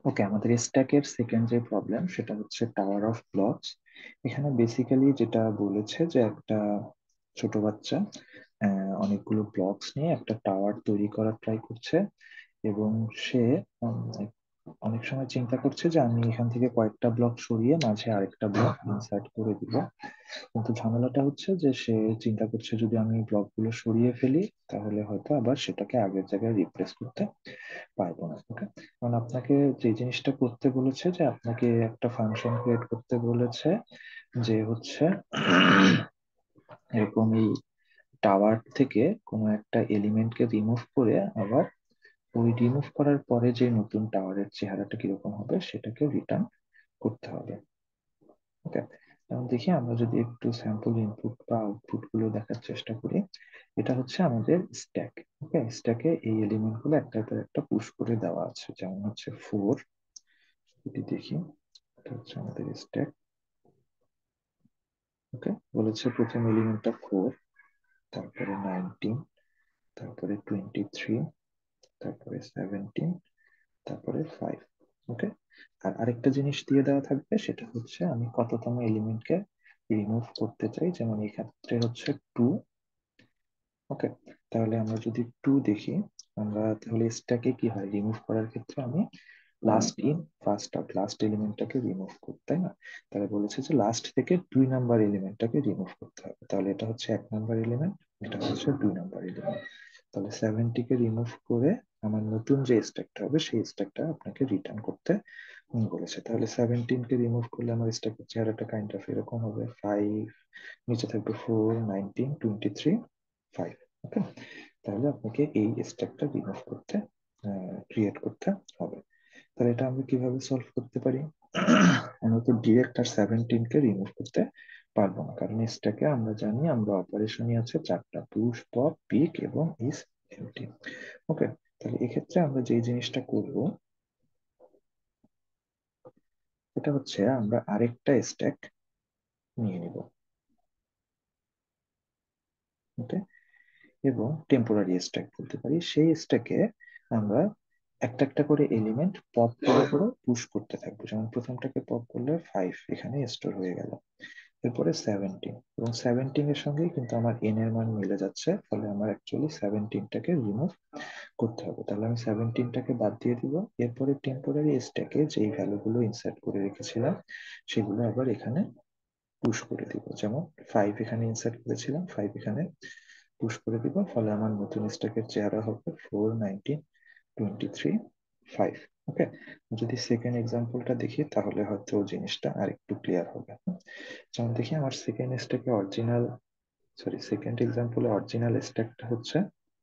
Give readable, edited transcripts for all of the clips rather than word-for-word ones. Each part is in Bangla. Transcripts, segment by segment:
ওকে, আমাদের স্ট্যাকের সেকেন্ড যে প্রবলেম সেটা হচ্ছে টাওয়ার অফ ব্লকস। এখানে বেসিক্যালি যেটা বলেছে যে একটা ছোট বাচ্চা অনেকগুলো ব্লকস নিয়ে একটা টাওয়ার তৈরি করার ট্রাই করছে, এবং সে উম, অনেক সময় চিন্তা করছে যে আমি এখান থেকে কয়েকটা ব্লক সরিয়ে মাঝে আরেকটা ব্লক ইনসার্ট করে দিব। কিন্তু ঝামেলাটা হচ্ছে যে সে চিন্তা করছে যদি আমি ব্লকগুলো সরিয়ে ফেলি তাহলে হয়তো আবার সেটাকে আগের জায়গায় রিপ্লেস করতে পারবো না। ওকে, কারণ আপনাকে যে জিনিসটা করতে বলেছে যে আপনাকে একটা ফাংশন ক্রিয়েট করতে বলেছে, যে হচ্ছে এরকম এই টাওয়ার থেকে কোনো একটা এলিমেন্টকে রিমুভ করে আবার ওই রিমুভ করার পরে যে নতুন টাওয়ারের চেহারাটা কিরকম হবে সেটাকে রিটার্ন করতে হবে। ওকে, এখন দেখি আমরা যদি একটু স্যাম্পল ইনপুট বা আউটপুট গুলো দেখার চেষ্টা করি। এটা হচ্ছে আমাদের স্ট্যাক। ওকে, স্ট্যাকে এই এলিমেন্ট গুলো একটার পর একটা পুশ করে দেওয়া আছে, যেমন হচ্ছে 4। যদি দেখি, এটা হচ্ছে আমাদের স্ট্যাক। ওকে, বলেছে প্রথম এলিমেন্টটা 4, তারপরে 19, তারপরে 23, তারপরে 17, তারপরে 5। ওকে, আর আরেকটা জিনিস দিয়ে দেওয়া থাকবে, সেটা হচ্ছে আমি কততম এলিমেন্টকে রিমুভ করতে চাই, যেমন এই ক্ষেত্রে হচ্ছে 2। ওকে, তাহলে আমরা যদি 2 দেখি, আমরা তাহলে স্ট্যাকে কি হয় রিমুভ করার ক্ষেত্রে আমি last in first out, last এলিমেন্টটাকে রিমুভ করতে, তাই না? তাহলে বলেছে যে লাস্ট থেকে 2 নাম্বার এলিমেন্টটাকে রিমুভ করতে হবে। তাহলে এটা হচ্ছে 1 নাম্বার এলিমেন্ট, এটা হচ্ছে 2 নাম্বার এলিমেন্ট। তাহলে 70 কে রিমুভ করে আমার নতুন যে স্ট্যাকটা হবে সেই স্ট্যাকটা আপনাকে রিটার্ন করতে বলেছে। তাহলে 17 কে রিমুভ করলে আমার স্ট্যাকের চেহারাটা কাইন্ড অফ এরকম হবে। 5, নিচে থাকবে 4, 19, 23, 5। ওকে, তাহলে আপনাকে এই স্ট্যাকটা রিমুভ করতে, ক্রিয়েট করতে হবে। তাহলে এটা আমরা কিভাবে সলভ করতে পারি? আমরা তো ডিরেক্ট আর 17 কে রিমুভ করতে পারবো না, কারণ স্ট্যাকে আমরা জানি আমরা অপারেশনই আছে চারটা, পুশ, পপ, পিক এবং ইস এমটি। ওকে, তাহলে এক্ষেত্রে আমরা যে জিনিসটা করব এটা হচ্ছে আমরা আরেকটা স্ট্যাক নিয়ে নিব। ওকে, এবং টেম্পোরারি স্ট্যাক বলতে পারি, সেই স্ট্যাকে আমরা একটা একটা করে এলিমেন্ট পপ করে করে পুশ করতে থাকবো। যেমন প্রথমটাকে পপ করলে 5 এখানে স্টোর হয়ে গেল, এরপরে 17, এবং 17 এর সঙ্গেই কিন্তু আমার এন এর মান মিলে যাচ্ছে, ফলে আমার অ্যাকচুয়ালি 17টাকে রিমুভ করতে হবে। তাহলে আমি 17টাকে বাদ দিয়ে দিব। এরপরে টেম্পোরারি স্ট্যাকে যেই ভ্যালুগুলো ইনসার্ট করে রেখেছিলাম সেগুলো আবার এখানে পুশ করে দিব। যেমন 5 এখানে ইনসার্ট করেছিলাম, 5 এখানে পুশ করে দিব, ফলে আমার নতুন স্ট্যাকের চেহারা হবে 4, 19, 23, 5। ওকে, যদি সেকেন্ড এক্সাম্পলটা দেখি তাহলে হয়তো জিনিসটা আর একটু ক্লিয়ার হবে। যেমন দেখি আমার সেকেন্ড স্ট্যাকে অরিজিনাল, সরি সেকেন্ড এক্সাম্পলে অরিজিনাল স্ট্যাকটা হচ্ছে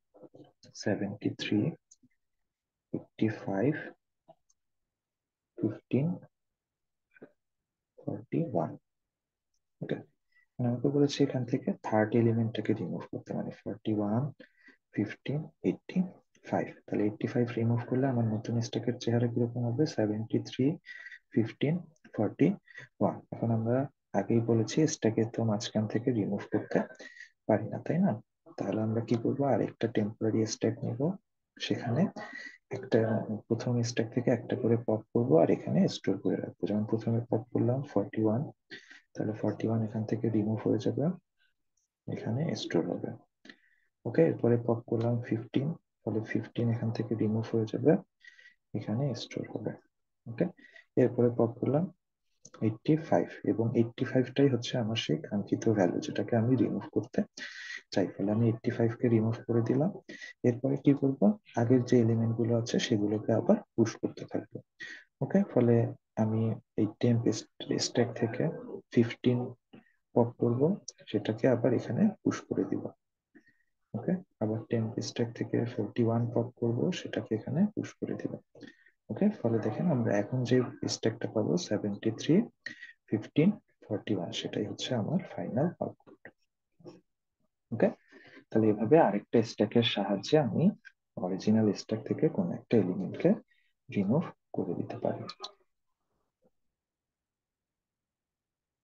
73, 85, 15, 41। ওকে, আমাকে বলেছে এখান থেকে থার্ড এলিমেন্টটাকে রিমুভ করতে, মানে 41, 15, 85। তাহলে 85 রিমুভ করলে আমার নতুন স্ট্যাকের চেহারা কিরকম হবে? 73, 15, 41। এখন আমরা আগেই বলেছি স্ট্যাকে তো মাঝখান থেকে রিমুভ করতে পারি না, তাই না? তাহলে আমরা কি করবো, আরেকটা টেম্পোরারি স্ট্যাক নিব, সেখানে একটা প্রথম স্ট্যাক থেকে একটা করে পপ করবো আর এখানে স্টোর করে রাখবো। যেমন প্রথমে পপ করলাম 41, তাহলে 41 এখান থেকে রিমুভ হয়ে যাবে, এখানে স্টোর হবে। ওকে, এরপরে পপ করলাম 15, ফলে 15 এখান থেকে রিমুভ হয়ে যাবে, এখানে স্টোর হবে। ওকে, এরপরে পপ করলাম 85, এবং 85টাই হচ্ছে আমার সেই কাঙ্ক্ষিত ভ্যালু যেটাকে আমি রিমুভ করতে চাই, ফলে আমি 85কে রিমুভ করে দিলাম। এরপরে কি করব, আগের যে এলিমেন্ট গুলো আছে সেগুলোকে আবার পুশ করতে থাকবো। ওকে, ফলে আমি এই টেম্প স্ট্যাক থেকে 15 পপ করব, সেটাকে আবার এখানে পুশ করে দিব। ওকে, আবার টেম্প স্ট্যাক থেকে 41 পপ করব, সেটাকে এখানে পুশ করে দিব। ওকে, ফলে দেখেন আমরা এখন যে স্ট্যাকটা পাবো 73, 15, 41, সেটাই হচ্ছে আমার ফাইনাল আউটপুট। ওকে, তাহলে এভাবে আরেকটা স্ট্যাকের সাহায্যে আমি অরিজিনাল স্ট্যাক থেকে কোন একটা এলিমেন্টকে রিমুভ করে দিতে পারি।